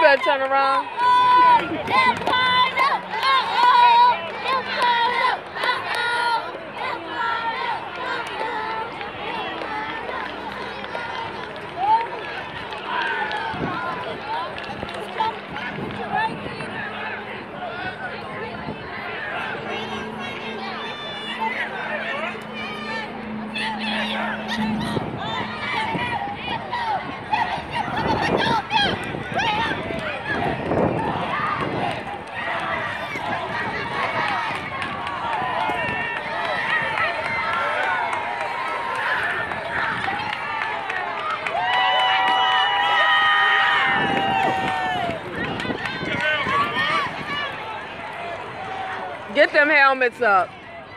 better turn around. Get them helmets up.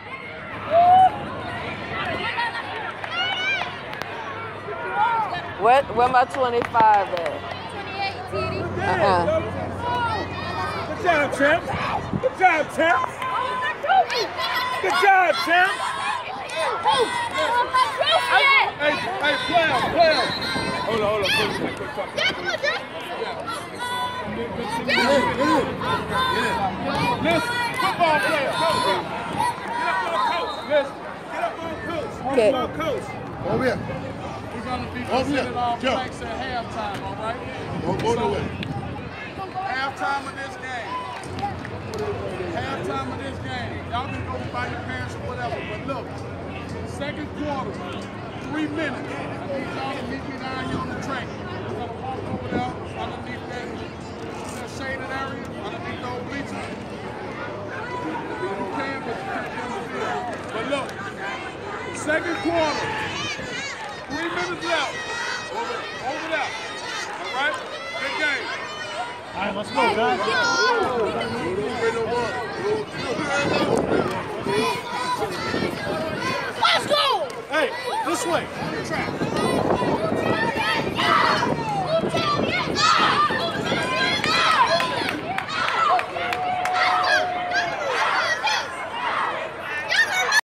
Where my 25 at? 28, Titty. Good job, champ. Good job, champ. Good job, champ. Hey, player. Hold on. Listen, football player. Get up on coach. Get up on coach. Over here. We're going to be presented our flanks at halftime, all right? Go the way. Halftime of this game. Halftime of this game. Y'all can go by your parents or whatever, but look, second quarter, 3 minutes. I need y'all to meet me down here on the track. We're going to walk over there underneath that shaded area, underneath those bleachers. You can, but you can't get on the field. But look, second quarter, 3 minutes left. Over there. All right? Good game. All right, let's go, guys. Let's go! Hey, this way. Track.